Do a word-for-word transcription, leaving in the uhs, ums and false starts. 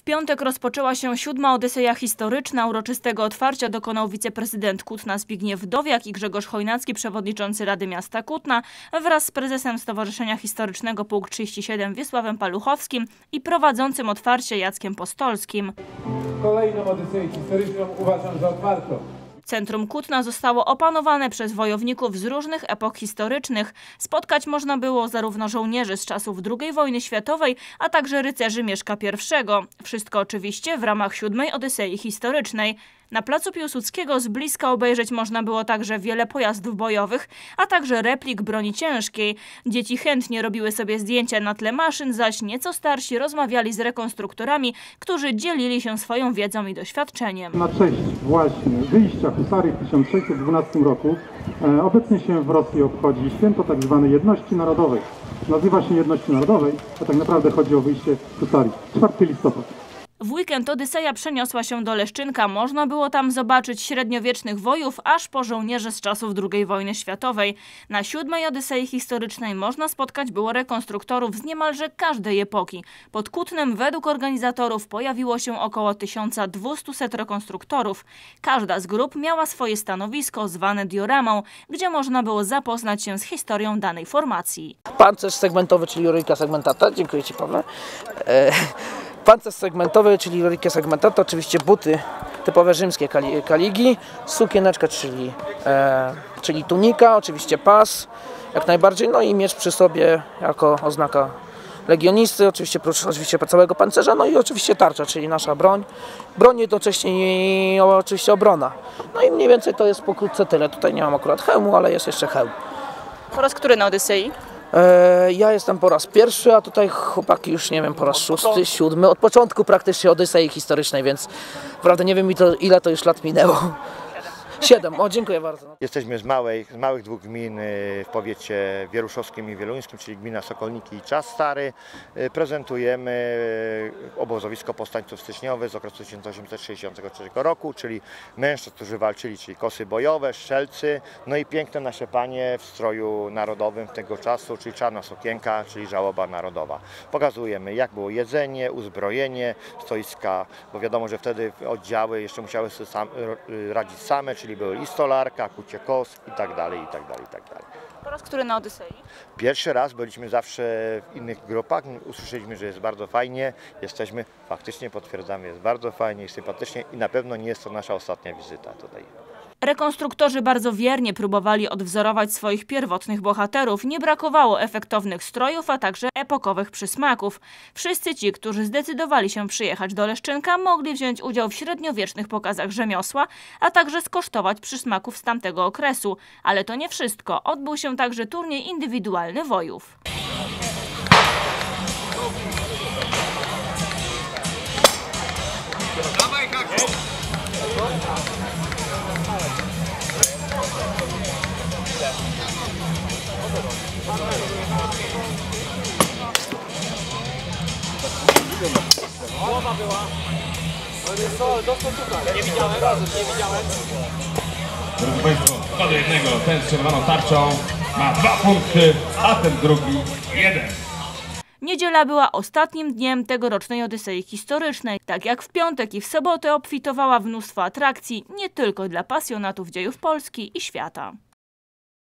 piątek rozpoczęła się siódma Odyseja historyczna. Uroczystego otwarcia dokonał wiceprezydent Kutna Zbigniew Dowiak i Grzegorz Chojnacki, przewodniczący Rady Miasta Kutna, wraz z prezesem Stowarzyszenia Historycznego Pułk trzydzieści siedem Wiesławem Paluchowskim i prowadzącym otwarcie Jackiem Postolskim. Kolejną Odyseję historyczną uważam za otwartą. Centrum Kutna zostało opanowane przez wojowników z różnych epok historycznych. Spotkać można było zarówno żołnierzy z czasów drugiej wojny światowej, a także rycerzy Mieszka pierwszego. Wszystko oczywiście w ramach siódmej Odysei historycznej. Na placu Piłsudskiego z bliska obejrzeć można było także wiele pojazdów bojowych, a także replik broni ciężkiej. Dzieci chętnie robiły sobie zdjęcia na tle maszyn, zaś nieco starsi rozmawiali z rekonstruktorami, którzy dzielili się swoją wiedzą i doświadczeniem. Na cześć właśnie wyjścia husarii w tysiąc sześćset dwunastym roku e, obecnie się w Rosji obchodzi święto tak zwanej jedności narodowej. Nazywa się jedności narodowej, a tak naprawdę chodzi o wyjście husarii. czwartego listopada. W weekend Odyseja przeniosła się do Leszczynka. Można było tam zobaczyć średniowiecznych wojów, aż po żołnierzy z czasów drugiej wojny światowej. Na siódmej Odysei historycznej można spotkać było rekonstruktorów z niemalże każdej epoki. Pod Kutnem według organizatorów pojawiło się około tysiąc dwieście rekonstruktorów. Każda z grup miała swoje stanowisko zwane dioramą, gdzie można było zapoznać się z historią danej formacji. Pancerz segmentowy, czyli Lorica segmentata. Dziękuję Ci, Pawle. E Pancerz segmentowy, czyli Lorica segmentata, oczywiście buty typowe rzymskie kaligi, sukieneczka, czyli, e, czyli tunika, oczywiście pas, jak najbardziej, no i miecz przy sobie jako oznaka legionisty, oczywiście prócz oczywiście całego pancerza, no i oczywiście tarcza, czyli nasza broń. Broń jednocześnie i oczywiście obrona. No i mniej więcej to jest pokrótce tyle. Tutaj nie mam akurat hełmu, ale jest jeszcze hełm. Po raz który na Odysei? Ja jestem po raz pierwszy, a tutaj chłopaki już nie wiem, po raz szósty, siódmy, od początku praktycznie Odysei historycznej, więc naprawdę nie wiem ile to już lat minęło. Siedem, o dziękuję bardzo. Jesteśmy z, małej, z małych dwóch gmin w powiecie wieruszowskim i wieluńskim, czyli gmina Sokolniki i Czas Stary. Prezentujemy obozowisko powstańców styczniowych z okresu tysiąc osiemset sześćdziesiątego trzeciego roku, czyli mężczyzn, którzy walczyli, czyli kosy bojowe, strzelcy, no i piękne nasze panie w stroju narodowym tego czasu, czyli czarna sukienka, czyli żałoba narodowa. Pokazujemy, jak było jedzenie, uzbrojenie, stoiska, bo wiadomo, że wtedy oddziały jeszcze musiały sobie sam, radzić same, czyli były i stolarka, kucie kos i tak dalej, i tak dalej, i tak dalej. Po raz który na Odysei? Pierwszy raz byliśmy zawsze w innych grupach, usłyszeliśmy, że jest bardzo fajnie, jesteśmy, faktycznie potwierdzamy, jest bardzo fajnie i sympatycznie i na pewno nie jest to nasza ostatnia wizyta tutaj. Rekonstruktorzy bardzo wiernie próbowali odwzorować swoich pierwotnych bohaterów. Nie brakowało efektownych strojów, a także epokowych przysmaków. Wszyscy ci, którzy zdecydowali się przyjechać do Leszczynka, mogli wziąć udział w średniowiecznych pokazach rzemiosła, a także skosztować przysmaków z tamtego okresu. Ale to nie wszystko. Odbył się także turniej indywidualny wojów. Głowa była. Ale dostał tutaj. Nie widziałem, nie widziałem. Drodzy Państwo, dwa do jednego. Ten z czerwoną tarczą ma dwa punkty, a ten drugi jeden. Niedziela była ostatnim dniem tegorocznej Odysei historycznej. Tak jak w piątek i w sobotę obfitowała w mnóstwo atrakcji, nie tylko dla pasjonatów dziejów Polski i świata.